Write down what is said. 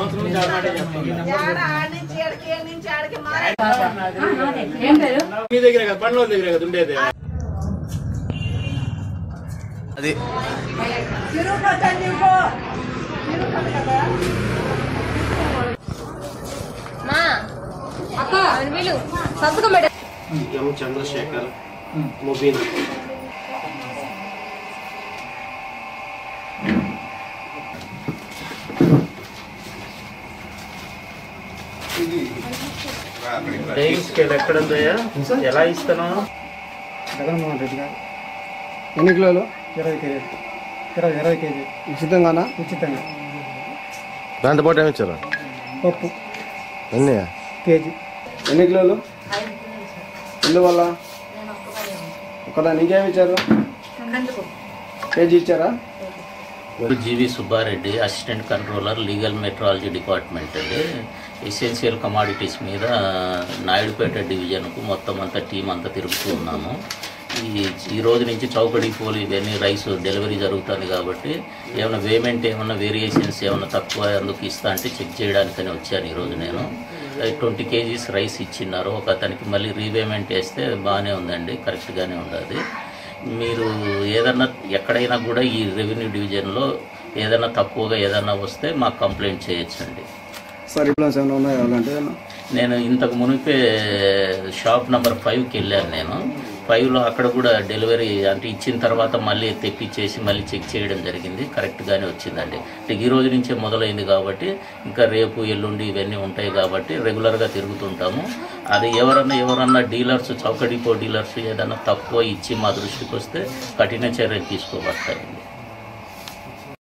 మీ దగ్గర కదా పండ్ల దగ్గర కదా ఉండేది అది చంద్రశేఖర్ ముబీన్ స్కేల్ ఎక్కడ ఉందయ్యా ఎలా ఇస్తాను జగన్మోహన్ రెడ్డి గారు ఎన్ని కిలోలు 20 కేజీలు 20 కేజీ ఉచితంగానా ఉచితంగా దాంతో పాటు ఏమి ఇచ్చారు పప్పు ఎన్ని కేజీ ఎన్ని కిలోలు ఎందువల్ల ఒకదాని ఇంకేమి ఇచ్చారు కేజీ ఇచ్చారా G V Subbareddy assistant controller legal metrology department అండి ఎసెన్షియల్ కమాడిటీస్ మీద నాయుడుపేట డివిజన్కు మొత్తం అంతా టీం అంతా తిరుగుతూ ఉన్నాము ఈ రోజు నుంచి చౌకడి పోలి ఇవన్నీ రైస్ డెలివరీ జరుగుతుంది కాబట్టి ఏమైనా పేమెంట్ ఏమైనా వేరియేషన్స్ ఏమైనా తక్కువ అందుకు ఇస్తా అంటే చెక్ చేయడానికని వచ్చాను ఈరోజు నేను 20 కేజీస్ రైస్ ఇచ్చిన్నారు ఒక అతనికి మళ్ళీ రీపేమెంట్ వేస్తే బాగానే ఉందండి కరెక్ట్గానే ఉండదు మీరు ఏదన్నా ఎక్కడైనా కూడా ఈ రెవెన్యూ డివిజన్లో ఏదైనా తక్కువగా ఏదైనా వస్తే మాకు కంప్లైంట్ చేయొచ్చండి సార్ ఇంప్లాన్స్ ఏమైనా ఉన్నాయంటే నేను ఇంతకు మునిపే షాప్ నెంబర్ 5కి వెళ్ళాను నేను 5లో అక్కడ కూడా డెలివరీ అంటే ఇచ్చిన తర్వాత మళ్ళీ తెప్పించేసి మళ్ళీ చెక్ చేయడం జరిగింది కరెక్ట్గానే వచ్చిందండి అంటే ఈ రోజు నుంచే మొదలైంది కాబట్టి ఇంకా రేపు ఎల్లుండి ఇవన్నీ ఉంటాయి కాబట్టి రెగ్యులర్గా తిరుగుతుంటాము అది ఎవరన్నా డీలర్స్ చౌక డిపో డీలర్స్ ఏదైనా తక్కువ ఇచ్చి మా దృష్టికి వస్తే కఠిన చర్యలు తీసుకోబడతాయండి